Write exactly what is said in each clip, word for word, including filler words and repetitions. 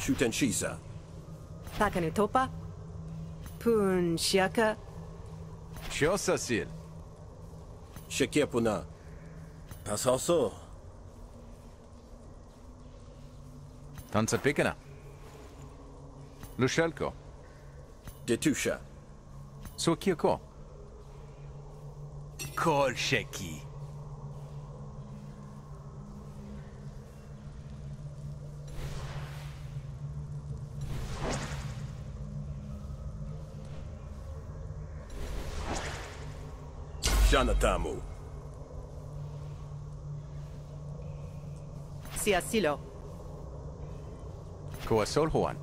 Shutenshisa. Pakanutopa? Pun Shiaka? Shosasil. Shekepuna. Pasoso. Tansapikana. Lushelko. Detusha. Sukiako. Kolsheki. Shanatamu. Siasilo. Koasolhuan.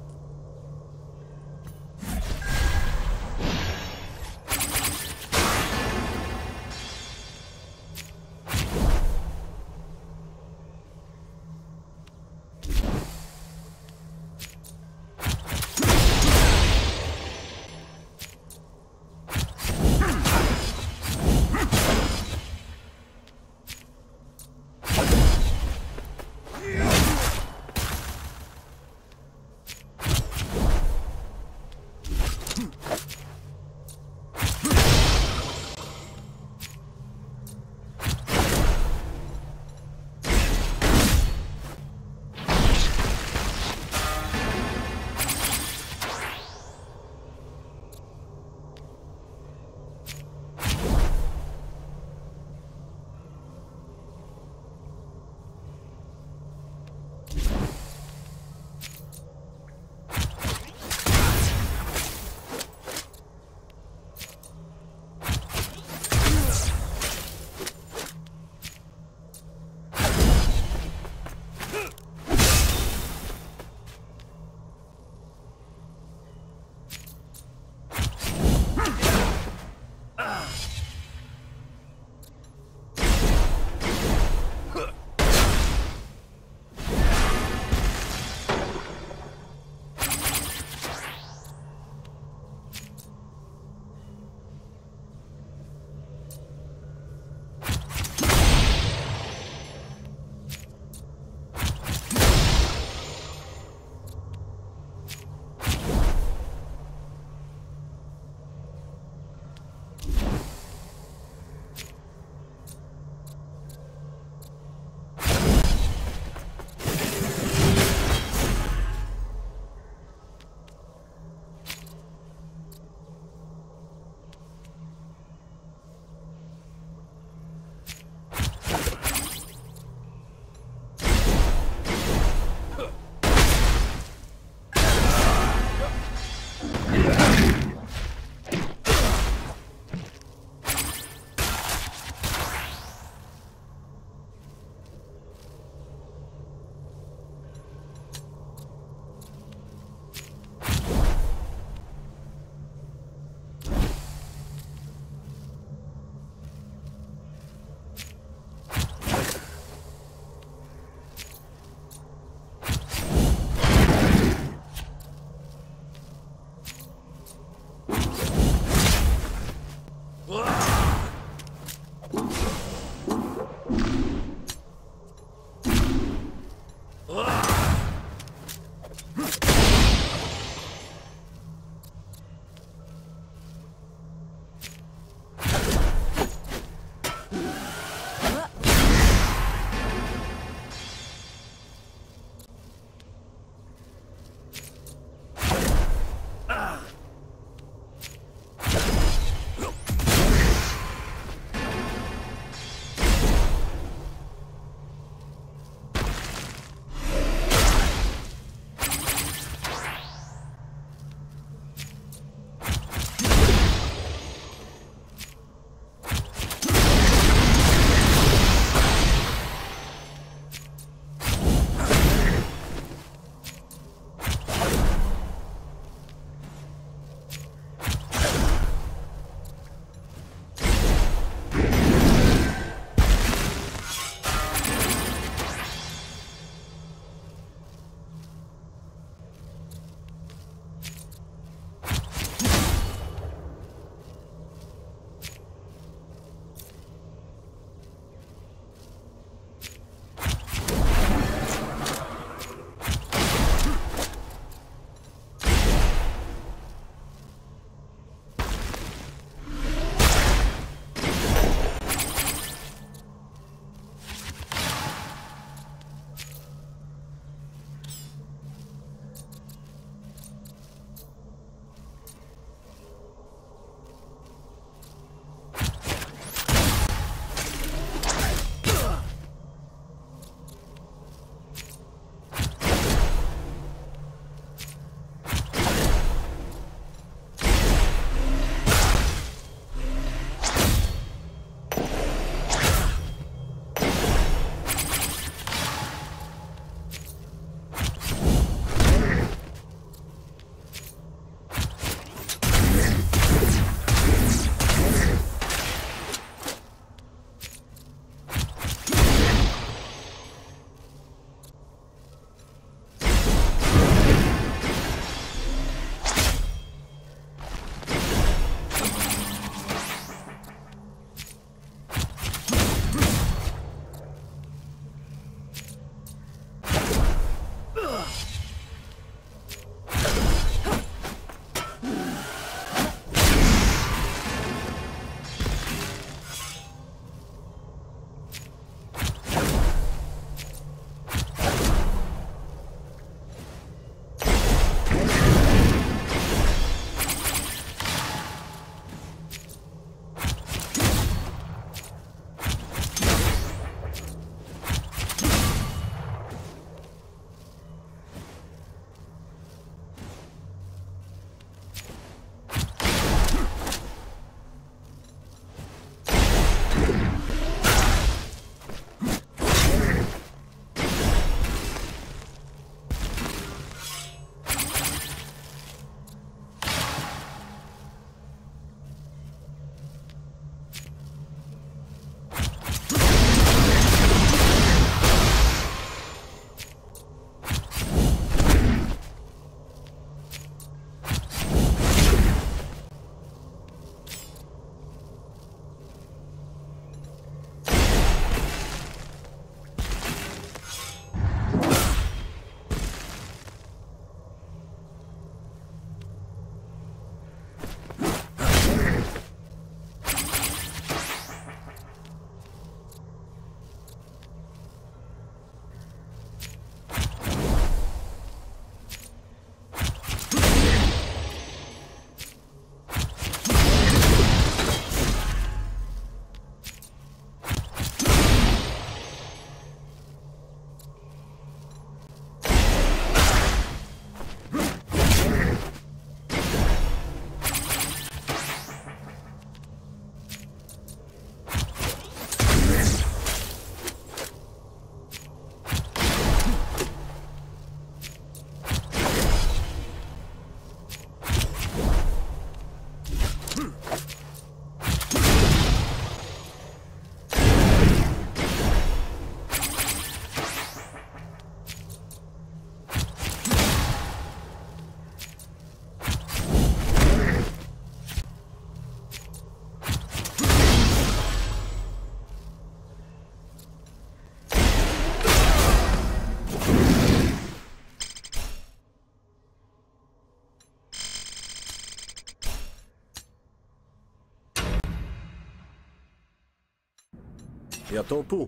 Et à ton pouls.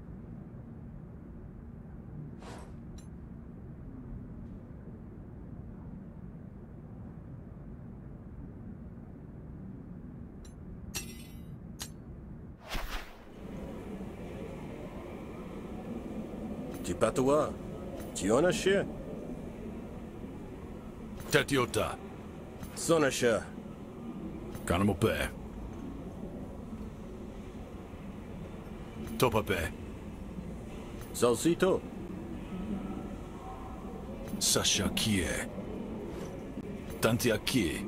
Tu patois. Tu en as chien. Tatiota, Son a chien. Kanamopé. Topape, Salsito. Sasha Kie. Tantia Kie.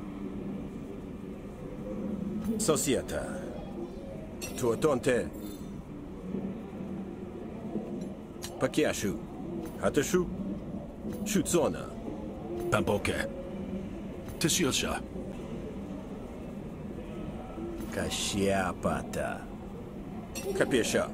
Societa. Tu tonte. Pakiashu. Hatashu. Shutsona. Pampoke. Tisiosha. Kashiapata. Capisha.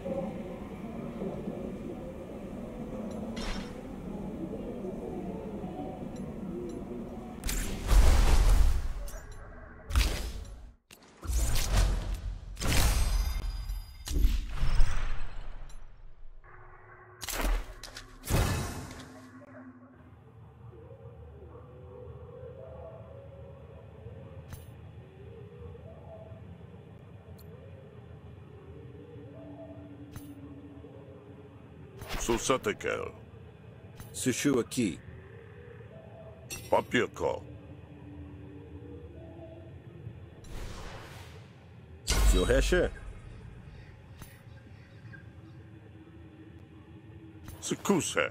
Susatekel, Sushu aqui. Papirko, Suhesha. Sikuse,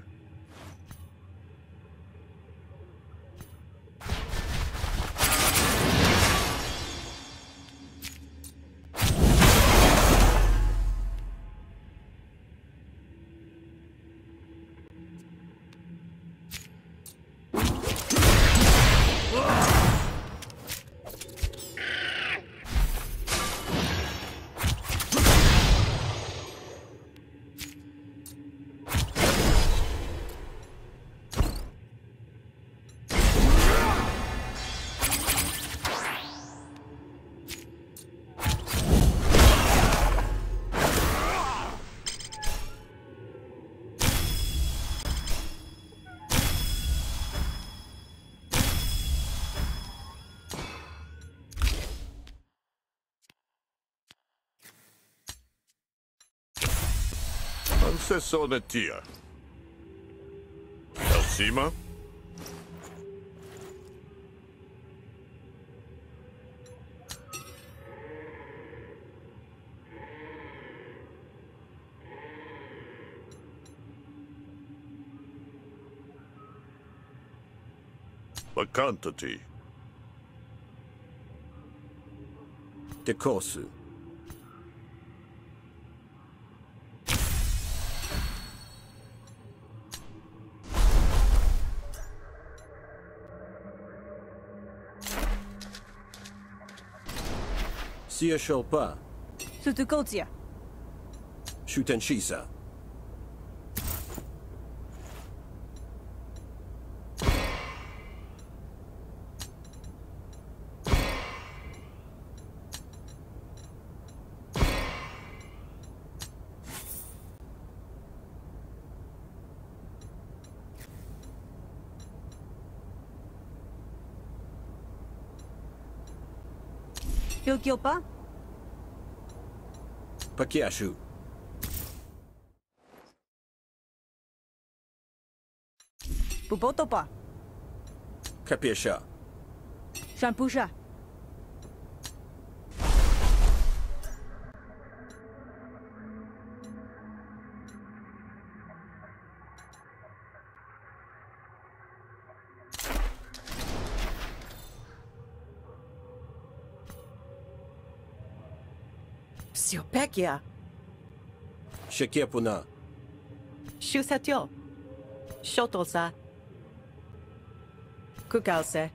Ansesonetia. Elsima, Bacantati, Dekosu. Sia Sholpa. Sutukotia. Shutenshisa. Ilkiopa. Pakiashu. Pupotopa. Capisha. Shampusha. Siopekia. Shekepuna. Shusatyo. Shotolsa. Kukalse.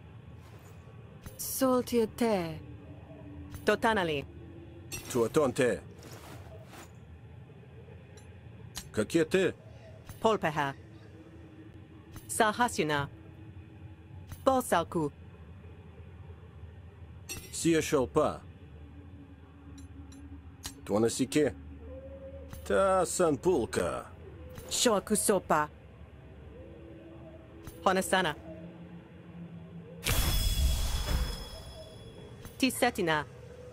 Soltiate. Totanali. Tuatonte. Kakete. Polpeha. Sahasuna. Bolsalku. Sia Sholpa. Tuanasike. Ta Sanpulka. Shoakusopa. Honasana. Tisetina.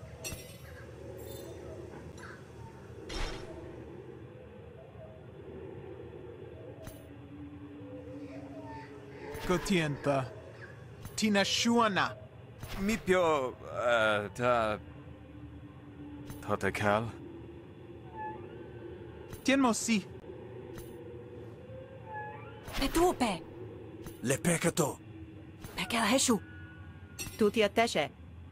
Gotienta. Tina Shuana. Mipio, uh, ta... Totakal? Tienmosi. Petupe. Le Pekato. Pekelheshu. Tutiateshe.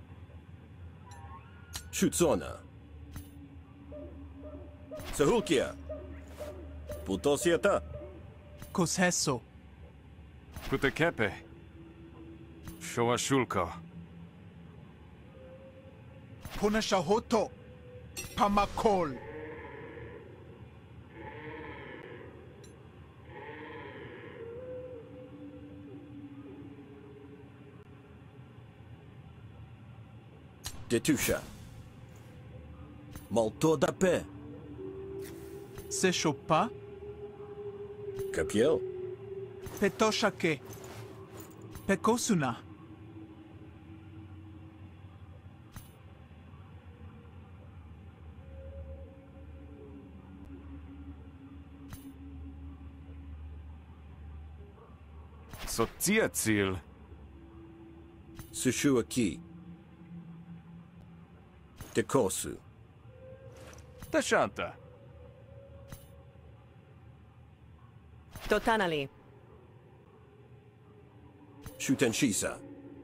Shutsona. Sahulkia. Putosiata. Kosheso. Putakepe. Shoashulko. Punashahoto. Pamakol. Detusha. Malto da pe. Seshopa. Capiel. Petoshake. Pekosuna. Soziazil. Sushuaki. Dekosu. Tashanta. Totanali. Shutenshisa.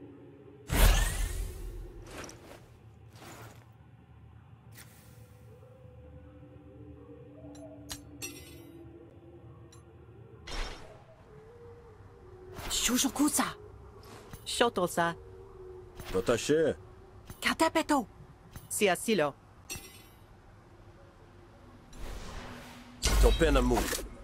Shushukusa. Shotolsa. Totashe. Katapeto. Siasilo. Topenamu.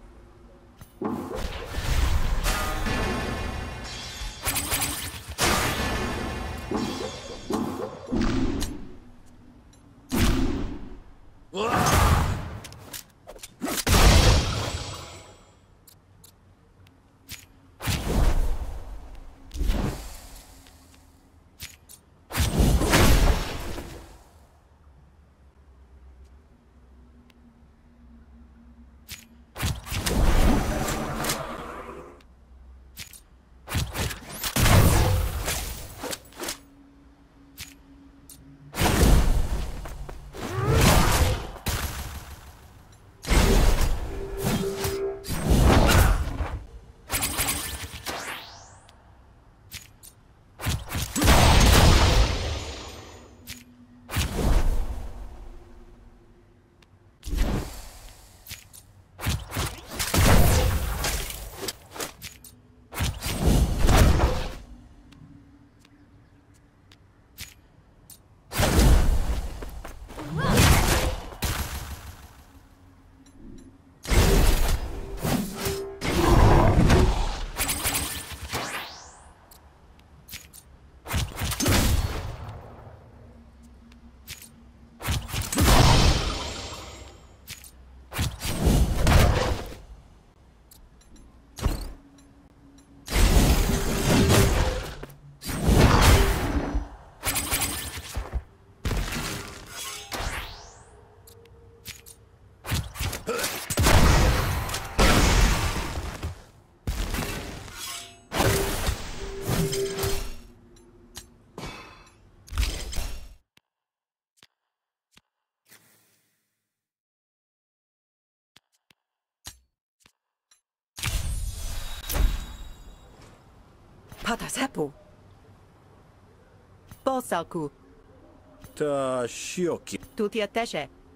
Patasepu. Bolsalku. Ta Shioki. Tutiateshe.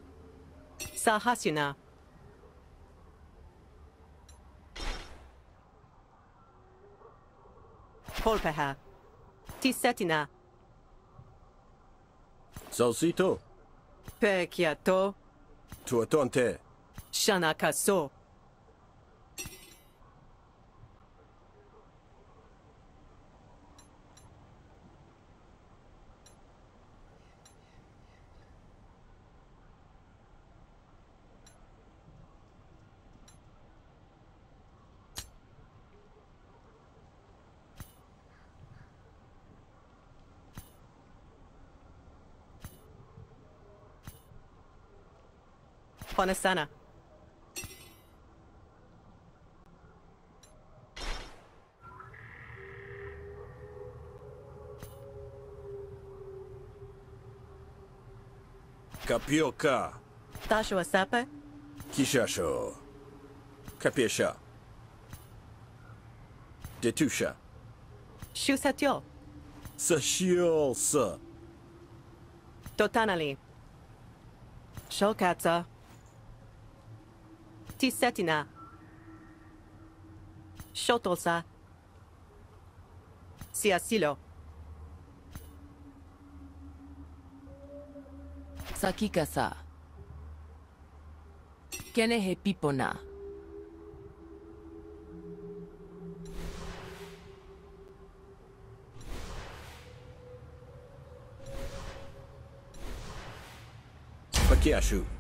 Sahasuna. Polpeha. Tisetina. Salsito. Pekiato. Tuatonte. Shanakaso. Ponasana. Kapioka. Tasho Asapa. Kishasho. Kapiesha. Detusha. Shusatyo. Sashiolsa. Totanali. Shokatsa. Tisetina. Shotolsa. Siasilo. Sakikasa. Kene he pipona. Pakiashu.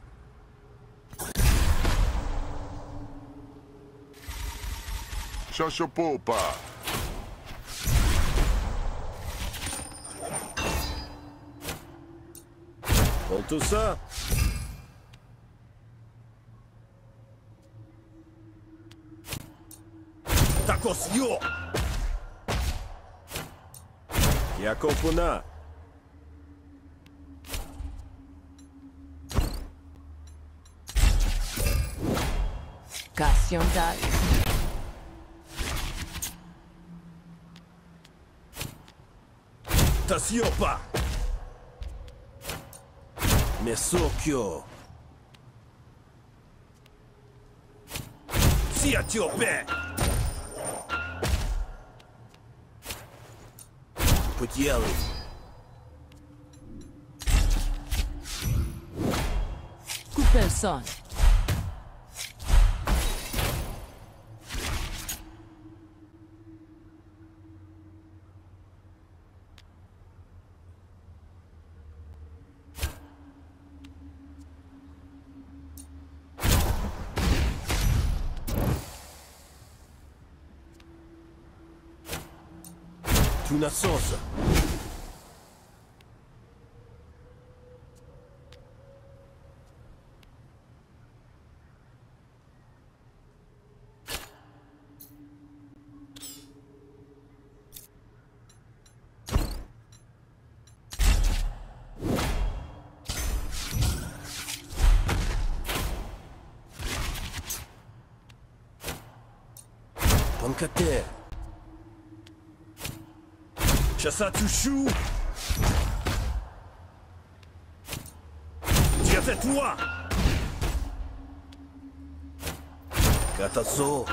Shashopopa. Voltusa. Takos yo. Yakopuna. Kasyondal. Tasiopa. Mesokyo. Siatiope. Putieli. Kupelson. Tuna sosa. Pankate. Chassatushu. Tiatetwa. Katazo.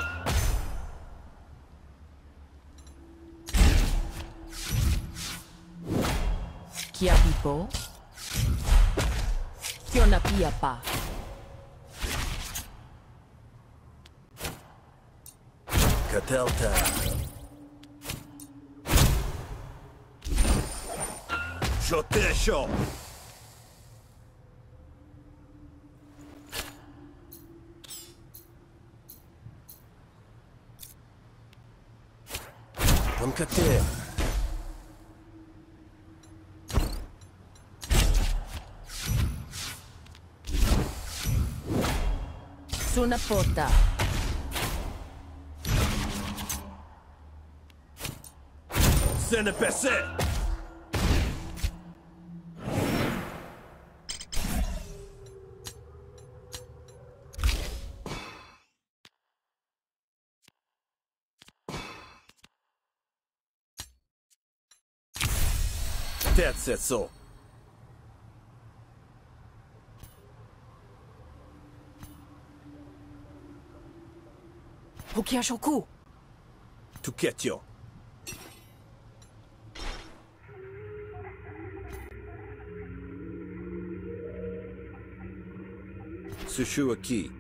Kiapipo. Kionapiapa. Katelta. Jotesho. Pankate. Sunapota. Senepese. That's it so. Hokiashoku. Tuketio. Sushuaki.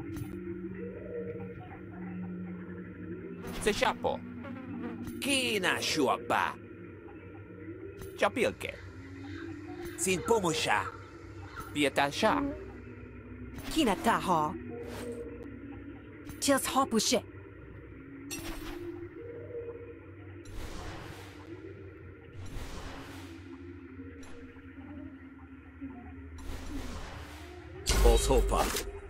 Se chapo. Kina shuapa. Chapilke. Sin pomusha. Pietasha. Kina ta ha. Tis ha pushe. Osopa.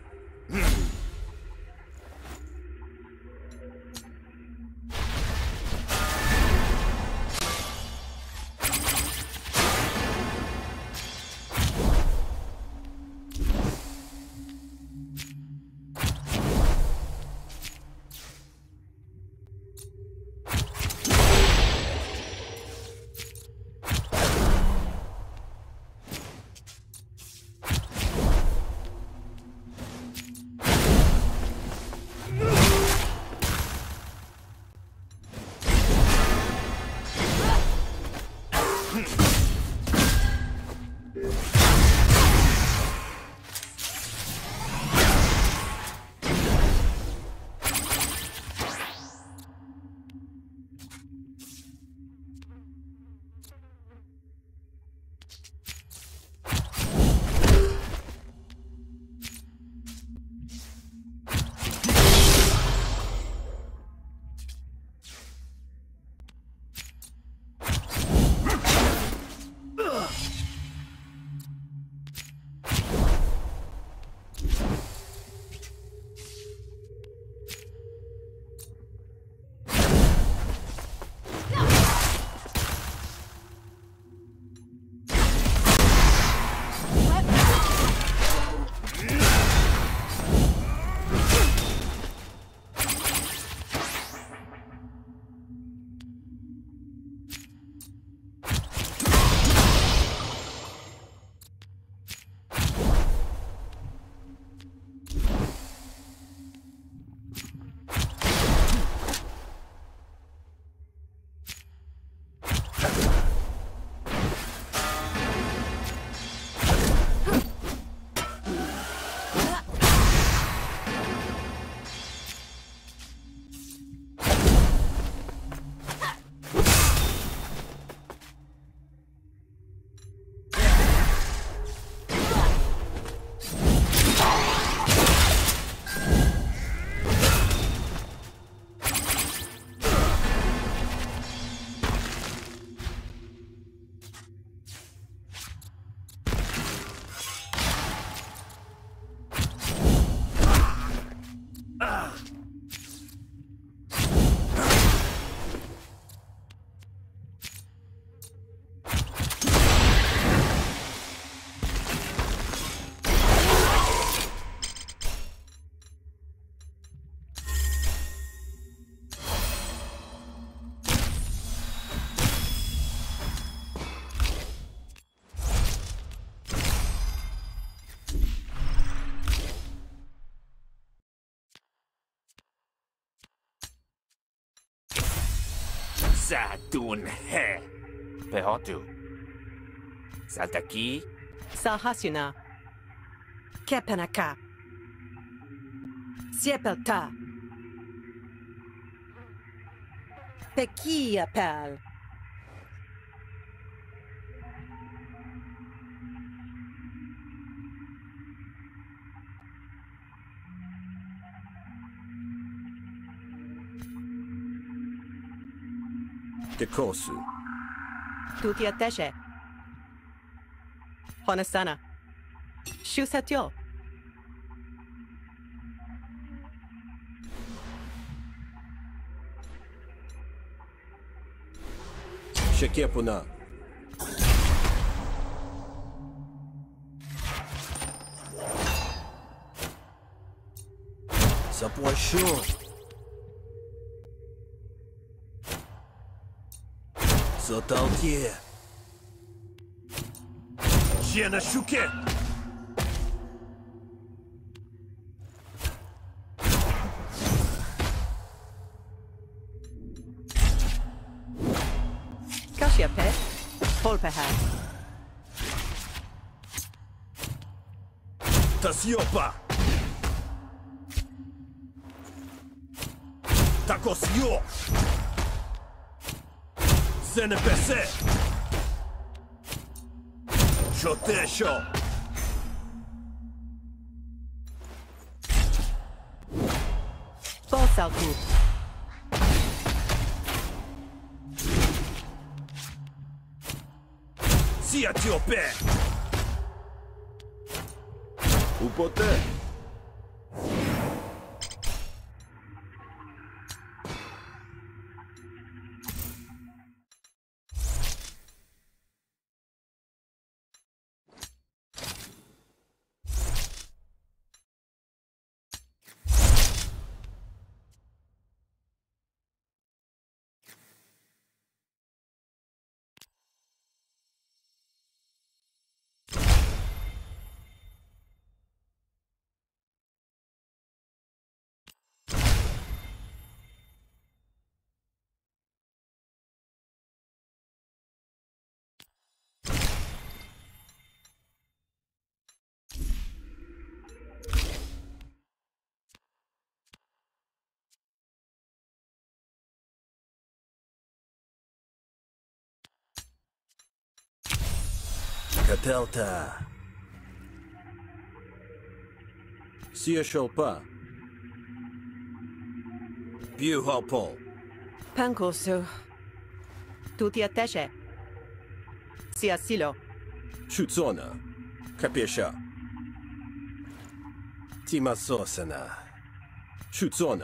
Satun he. Pehotu. Saltaki. Sahasuna. Kepanaka. Siepelta. Pekia pal. Dekosu. Tutia teshe. Honasana. Shusatyo. Shekepuna. Sapoisho. Sotaltier. Jianashuke. Kepeha. Tasiopa! Takosio! Senepese! Shotesho! Bosalku. Siatiope! Upote! Catelta. Sia Sholpa. Piu Halpol. Pankosu. Tuti attesce. Sia silo. Shutsona. Capisha. Timasosana. Shutsona.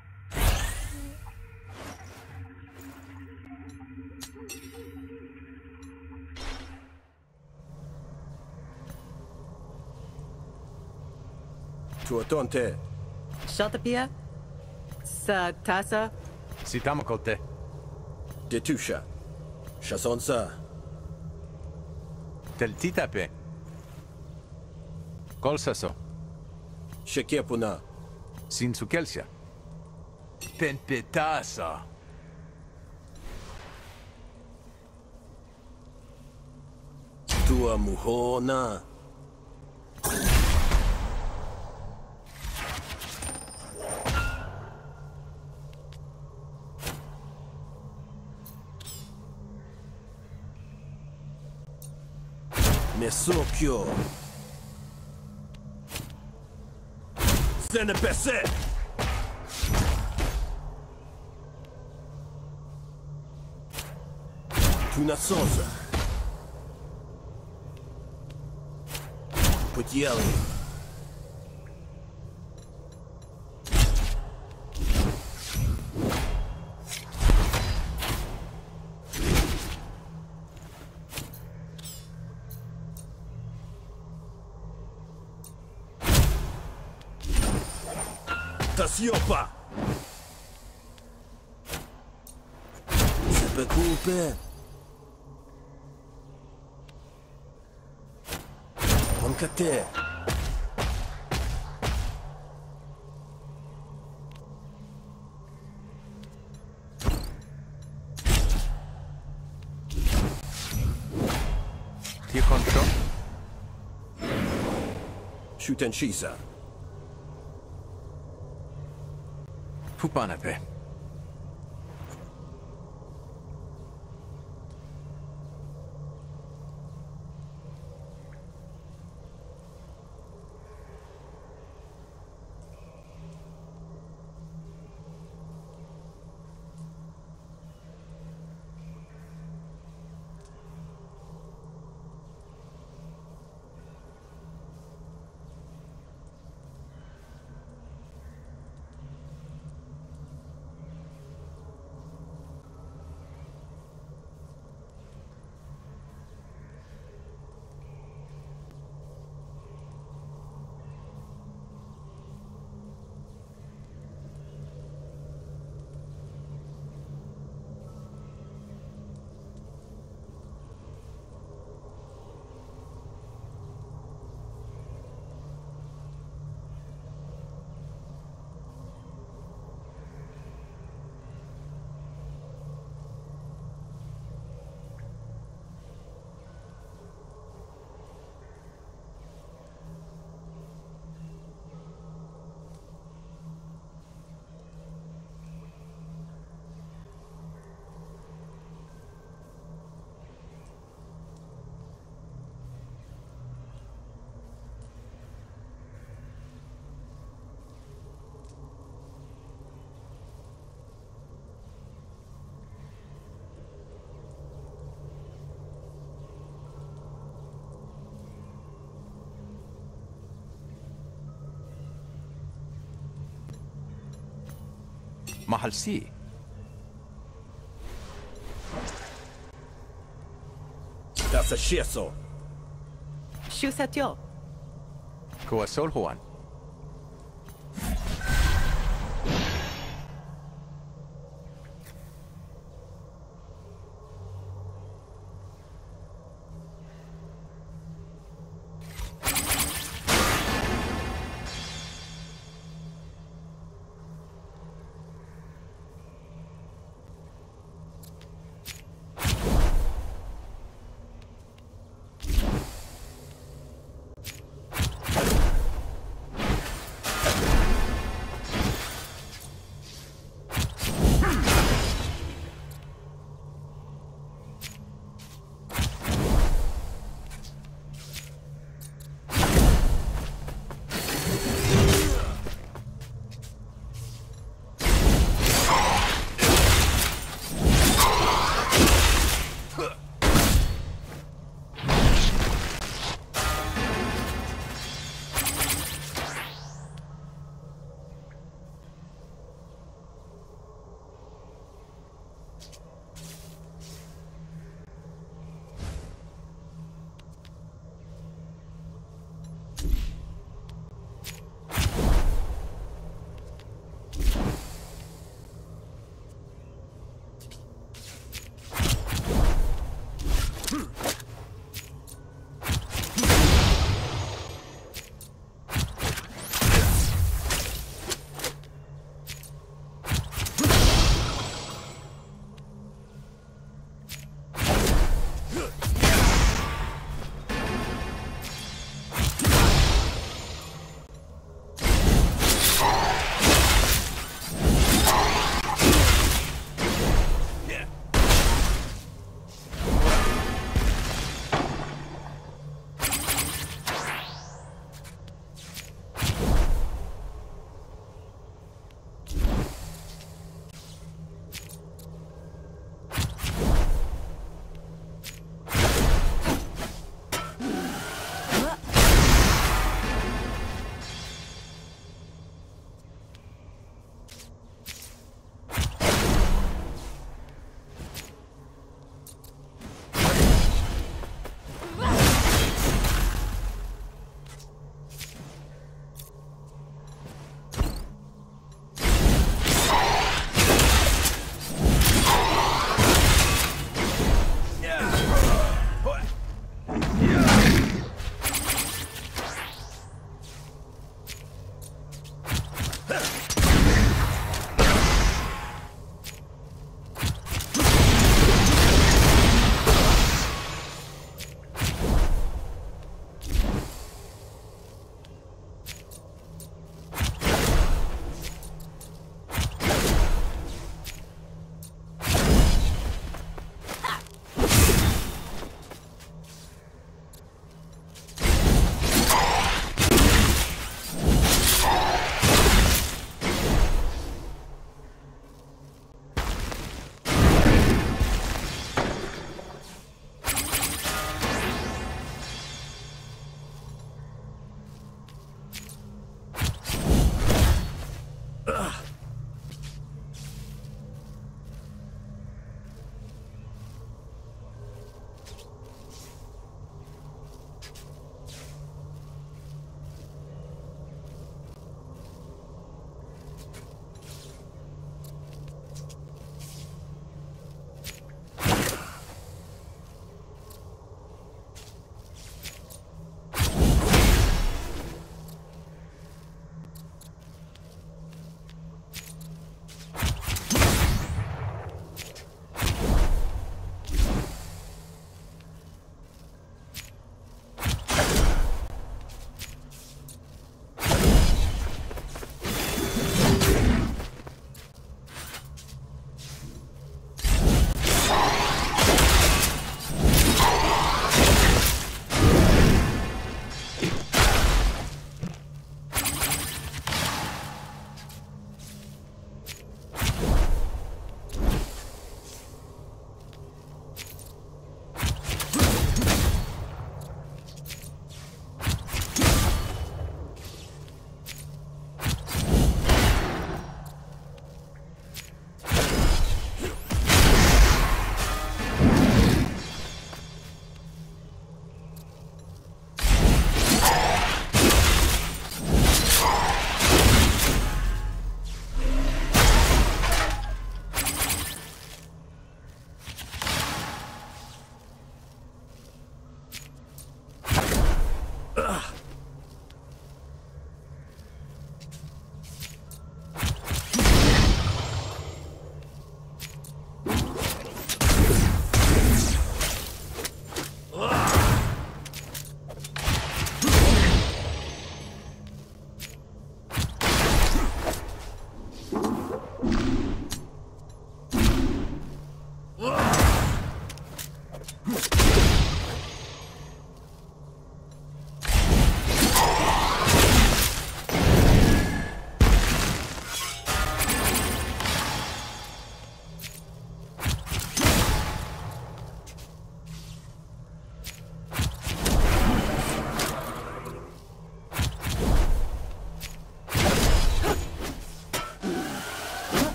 Tuatonte. Shatapia. Sa tasa. Sitamakote. Detusha. Shasonsa. Teltitape. Kolsaso. Shekepuna. Sinsukelsia. Penpetasa. Tua muhona. Mesokyo. Senepese. Tunasosa. Putieli. Tasiopa. Sepekupe. Onkate. Tio contro. Shutenshisa. Pupanape. Mahal si. That's a shieso. Shusatyo. Koa Solhuan.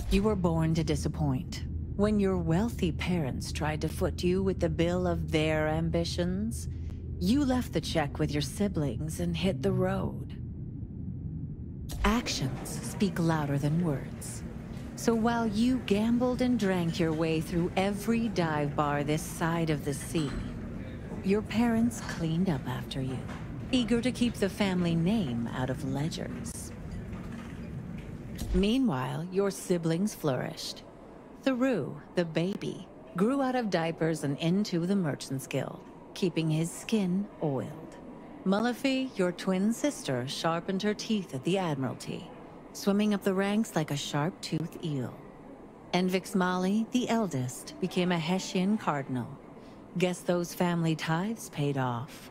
You were born to disappoint. When your wealthy parents tried to foot you with the bill of their ambitions, you left the check with your siblings and hit the road. Actions speak louder than words. So while you gambled and drank your way through every dive bar this side of the sea, your parents cleaned up after you, eager to keep the family name out of ledgers. Meanwhile, your siblings flourished. Theroux, the baby, grew out of diapers and into the Merchant's Guild, keeping his skin oiled. Mullafi, your twin sister, sharpened her teeth at the Admiralty, swimming up the ranks like a sharp-toothed eel. And Vixmali, the eldest, became a Hessian cardinal. Guess those family tithes paid off.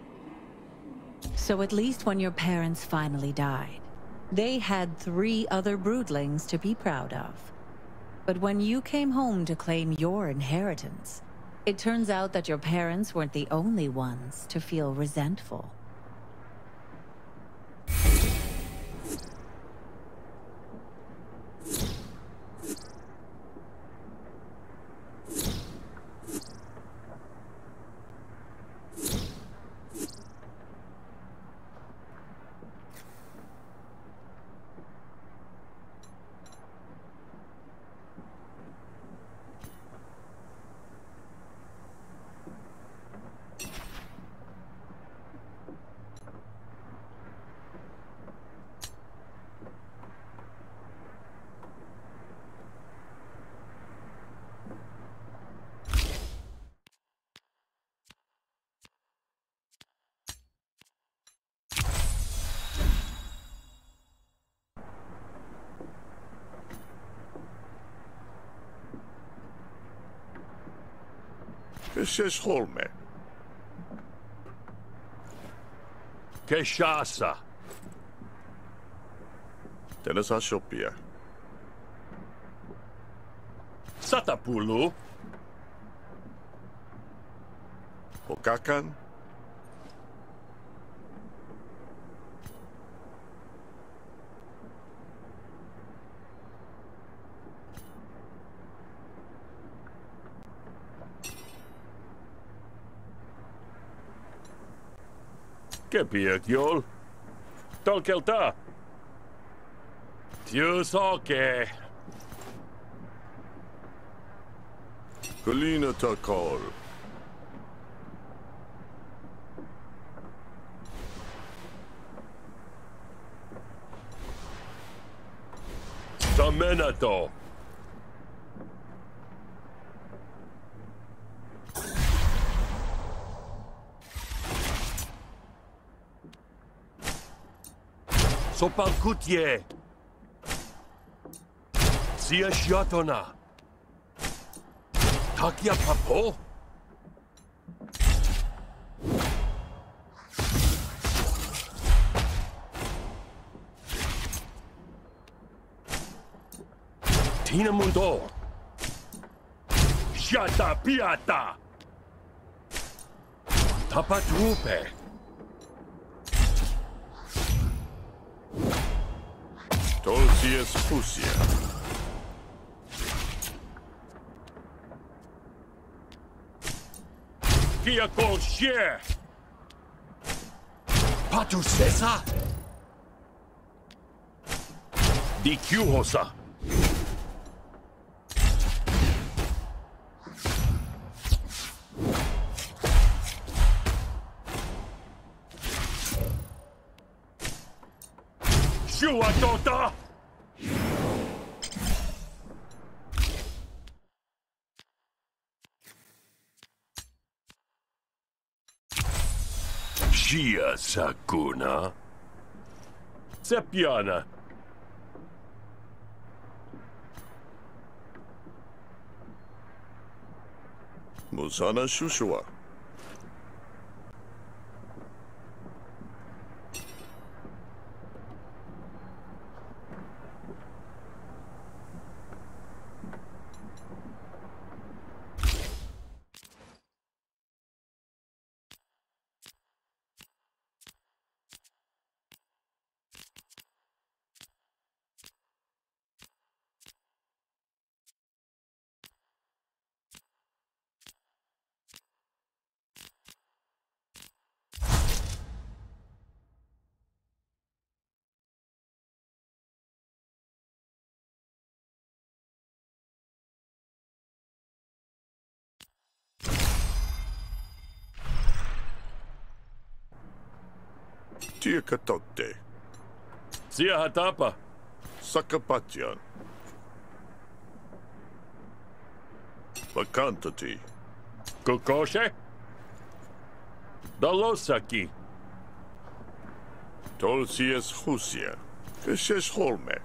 So at least when your parents finally died, they had three other broodlings to be proud of. But when you came home to claim your inheritance, it turns out that your parents weren't the only ones to feel resentful. Keshes Holme. Keshasa. Tenesa Shopia. Satapulu. Okakan. Kepiek jol. Tolkelta. Tius oke. Colina Takol. Tamenato. Sopalkutie. Sia Shiatona. Takia Papo. Tina Mundo. Shata Piata. Tapatrupe. Tolsies Fusia. Kia Kol Share. Patu Sesa. Di Kyuhosa. Shua Tota. Shia Sakuna. Sepiana. Musana Shushua. Tia Katote. Sia Hatapa. Sakapatyan. Vakantati. Kukoshe. Dalosaki. Tolsies Husia. Keshes Holme.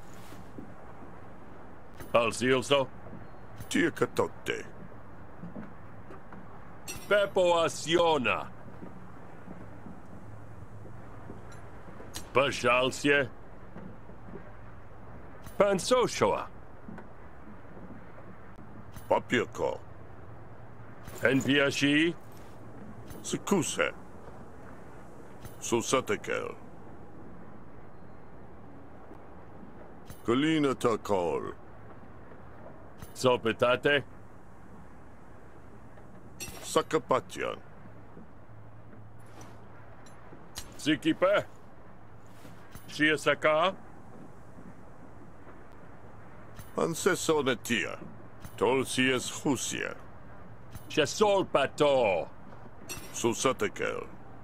Alzilso. Tia Katote. Pepoaciona. Pashalsie. Pansoshoa. Papiako. Enpiashi. Sekuse. Susatekel. Kalina Takol. Sopetate. Sakapatyan. Sikipe. Shiasaka. Ansesonetia. Tolsies Husia. Chesol Pato. Susatekel.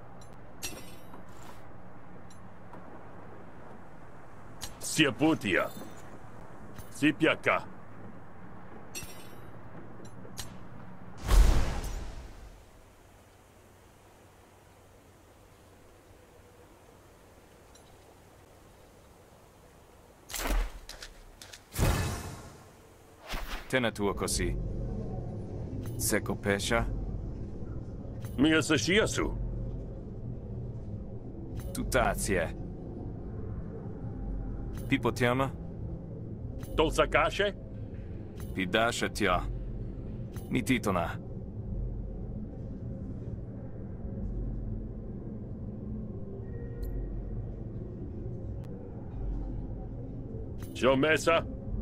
Siaputia. Sipiaka. Tenatua così. Seco pesha. Mia Sashiasu. Tutazie. Pipo tiama. Tolsakashe. Pidasha tia. Mititona. Jomesa.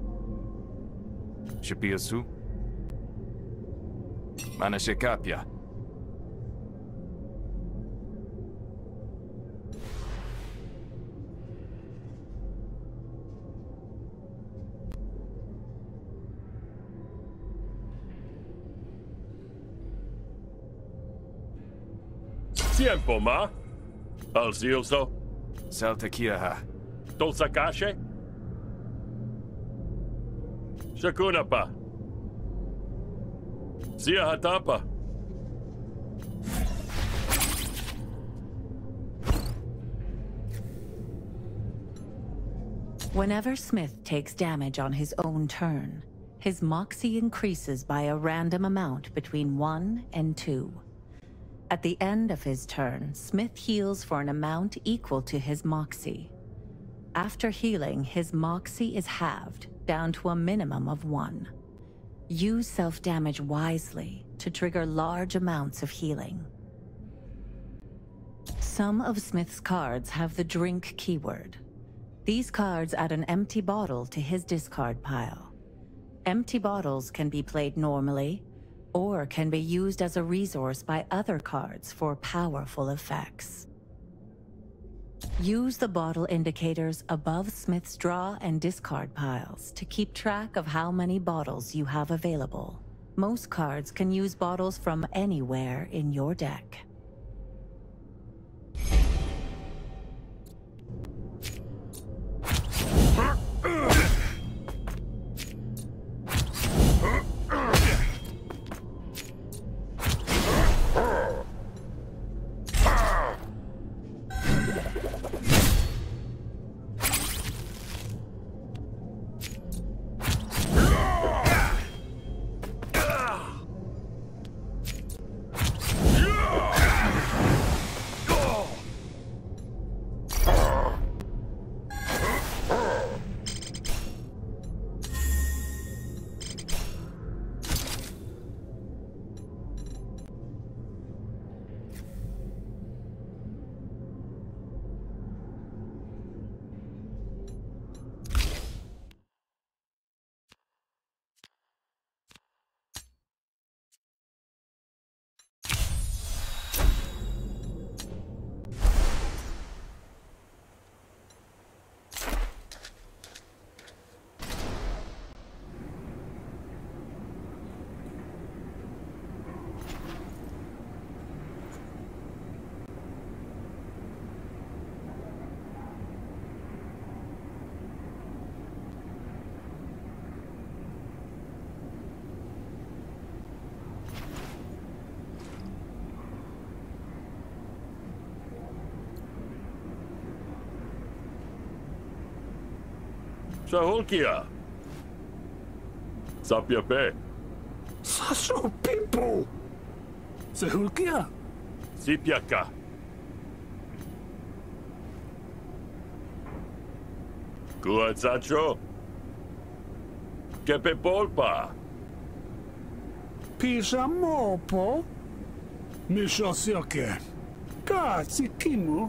Shapiasu. Manashekapia. Tiempo, ma. Alzilso. Saltakiaha. Tolsakashe. Shakunapa. Sia Hatapa. Whenever Smith takes damage on his own turn, his moxie increases by a random amount between one and two. At the end of his turn, Smith heals for an amount equal to his moxie. After healing, his moxie is halved, down to a minimum of one. Use self-damage wisely to trigger large amounts of healing. Some of Smith's cards have the drink keyword. These cards add an empty bottle to his discard pile. Empty bottles can be played normally, or can be used as a resource by other cards for powerful effects. Use the bottle indicators above Smith's draw and discard piles to keep track of how many bottles you have available. Most cards can use bottles from anywhere in your deck. Sahulkia. Sapjape. Sasu Pipo. Sahulkia. Sipjaka. Kuatsacho. Kepe polpa. Pisa mopo. Misho sioke. Kazi kimu.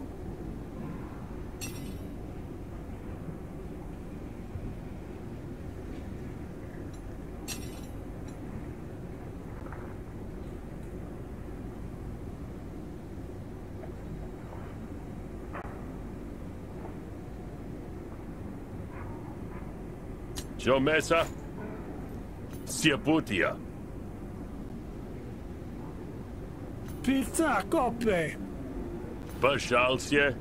Jomesa. Siaputia. Pizza coppe. Pashalsie.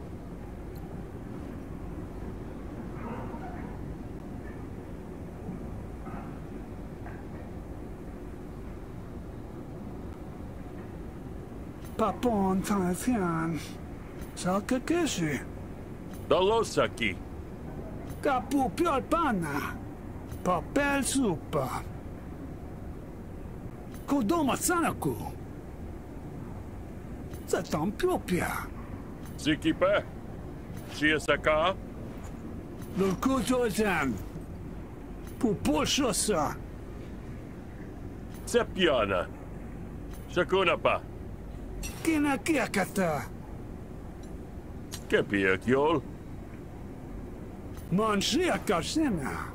Papon Tanfian. Salka Keshi. Dalosaki. Capu pior pana. Papel supa. Kodoma Sanaku. Zatam piopia. Sikipe. Siasaka. Lurkuto Zan. Puposhosa. Sepiana. Shakunapa. Kina kiakata. Kepiakiol. Manshia Karsena.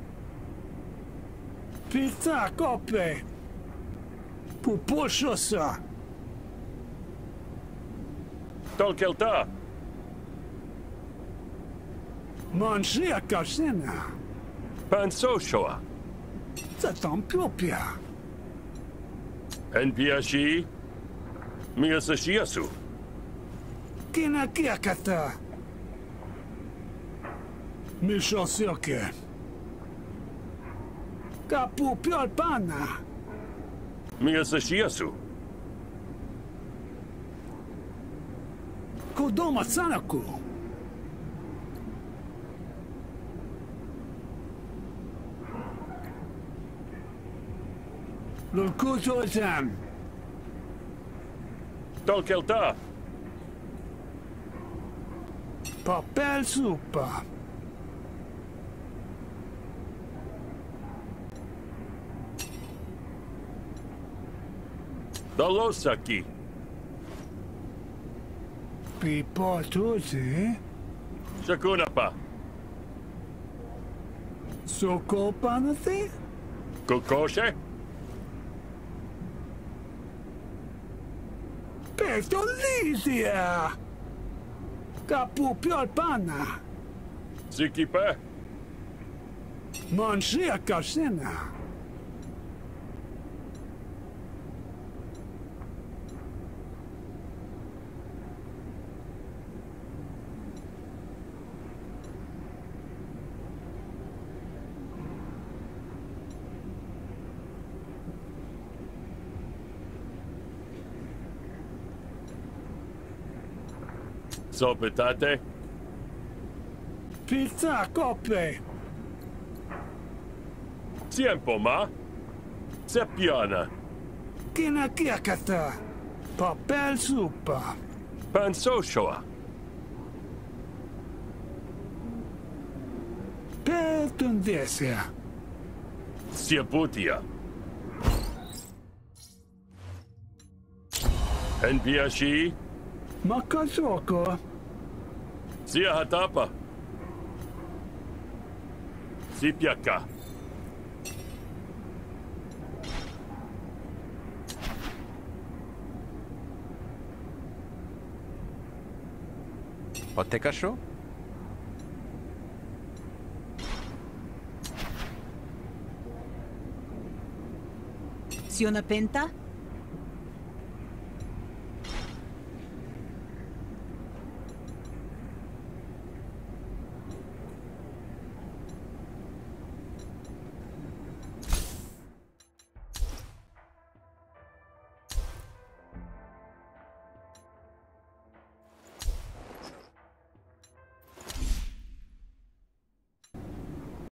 Pizza coppe. Puposhosa. Tolkelta. Manshia Karsena. Pansoshoa. Zatam piopia. Npiashi. Miasashiasu. Kina kiakata. Mishosioke. Capu pior pana. Miasashiasu. Kodoma Sanaku. Lurkuto Zan. Tolkelta. Papel supa. Dalosaki. Pipo tutti. Shakunapa. Soko panati. Kokoshe. Petolisia. Capu pior pana. Sikipe. Manshia Karsena. Sopetate. Pizza coppe. Tiempo ma. Sepiana. Kina kiakata. Papel supa. Pansoshoa. Petundesia. Siaputia. Npiashi. Makazoko. Siahatapa. Sipjaka. Otekasho? Siona Penta?